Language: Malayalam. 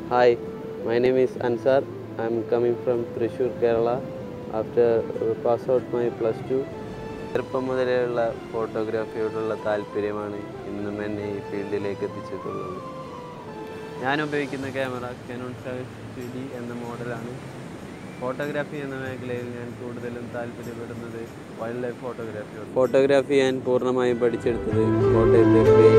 Hi, my name is Ansar. I'm coming from Thrissur, Kerala. After pass out my plus 2, ചെറുപ്പം മുതലേയുള്ള ഫോട്ടോഗ്രാഫിയോടുള്ള താല്പര്യമാണ് ഇന്നും എന്നെ ഈ ഫീൽഡിലേക്ക് എത്തിച്ചിട്ടുള്ളത്. ഞാൻ ഉപയോഗിക്കുന്ന ക്യാമറ Canon 750D എന്ന മോഡലാണ്. ഫോട്ടോഗ്രാഫി എന്ന മേഖലയിൽ ഞാൻ കൂടുതലും താല്പര്യപ്പെടുന്നത് വൈൽഡ് ലൈഫ് ഫോട്ടോഗ്രാഫിയോട്. ഫോട്ടോഗ്രാഫി ഞാൻ പൂർണ്ണമായും പഠിച്ചെടുത്തത് കോട്ടയത്തെ